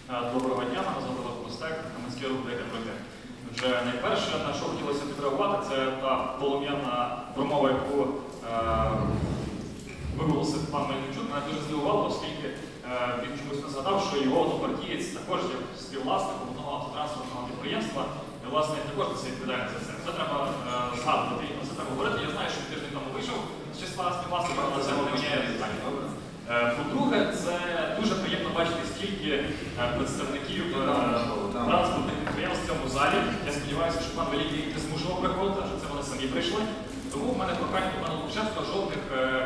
Доброго дня, мене звати Олег Костек, громадський рух «Деяка проти». Вже найперше, на що хотілося відреагувати, це та полум'яна промова, яку виголосив пан Мельничук. Мене дуже здивувало, оскільки він чомусь не згадав, що його однопартієць також є співвласником одного автотранспортного підприємства, і, власне, також це відповідальний за це. Це треба згадувати, і про це треба говорити. Я знаю, що тиждень тому вийшов з числа співвласників, але це не міняє питання. По-друге, це дуже приємно бачити стільки представників транспортних підприємств в цьому залі. Я сподіваюся, що пан Великий не змушував приходити, що це вони самі прийшли. Тому в мене прохання до пана Лукашевського жодних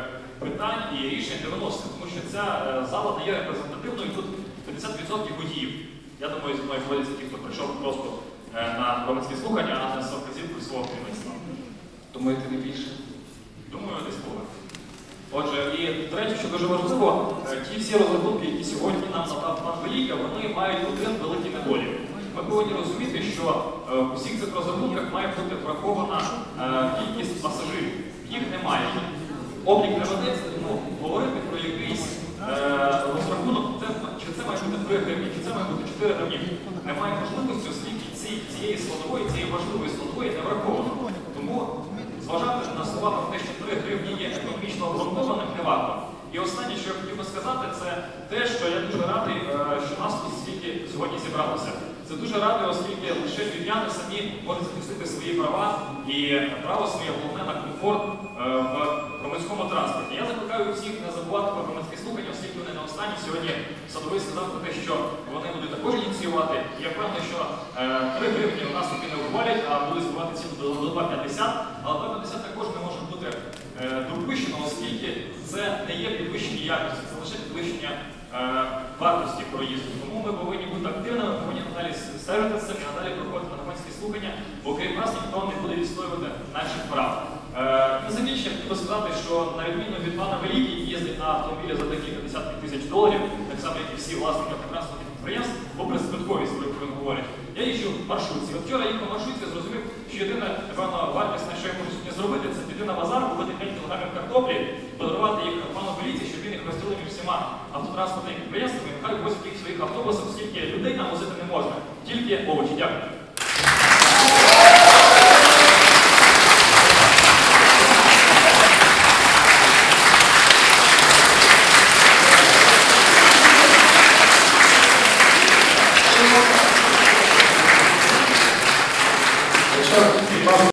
питань і рішень не виносити, тому що ця зала дає репрезентативною, тут 50% водіїв. Я думаю, зі мною згодяться ті, хто прийшов просто на громадські слухання, а не з вказівкою свого керівництва. Думаєте, не більше? Думаю, десь поле. Отже, і третє, що дуже важливо, ті всі розрахунки, які сьогодні нам надав пан Велика, вони мають один великий недолік. Ми повинні розуміти, що у всіх цих розрахунках має бути врахована кількість пасажирів. Їх немає. Облік не ведеться, тому говорити про якийсь розрахунок, чи це має бути 3 гривні, чи це має бути 4 гривні, немає можливості, оскільки цієї складової, цієї важливої складової не враховано. Тому зважати на слова про те, що 3 гривні є економічно обґрунтованим, не варто. І останнє, що я хотів би сказати, це те, що я дуже радий, що нас тут стільки сьогодні зібралося. Це дуже радий, оскільки лише львів'яни самі можуть захистити свої права і право своє головне на комфорт в громадському транспорті. Я закликаю всіх не забувати про громадські слухання, оскільки вони не останні. Сьогодні Садовий сказав про те, що вони будуть також ініціювати. Я впевнений, що 3 гривні у нас таки не ухвалять, а будуть збивати ціну до 2,50. Але 2,50 також не може бути допущено, оскільки це не є підвищення якості, це лише підвищення вартості проїзду. Тому ми повинні бути активними, повинні надалі стежити з цим і надалі проходити на громадські слухання, бо крім нас ніхто не буде відстоювати наших прав. На закінчення хотів би сказати, що на відміну від пана Великий, який їздить на автомобілі за такі $50 тисяч, так само, як і всі власники автотранспортних підприємств, попри збитковість, про яку він говорить, я їжджу в маршрутці. От вчора їхав в маршрутці, зрозумів, що єдина, напевно, вартість, що я можу сьогодні зробити, це піти на базар, купити 5 кілограмів картоплі, подарувати їх пану Велиці, щоб він їх розділив між всіма автотранспортними підприємствами, і нехай возять їх в своїх автобусах, оскільки людей там возити не можна, тільки овочі. Дякую.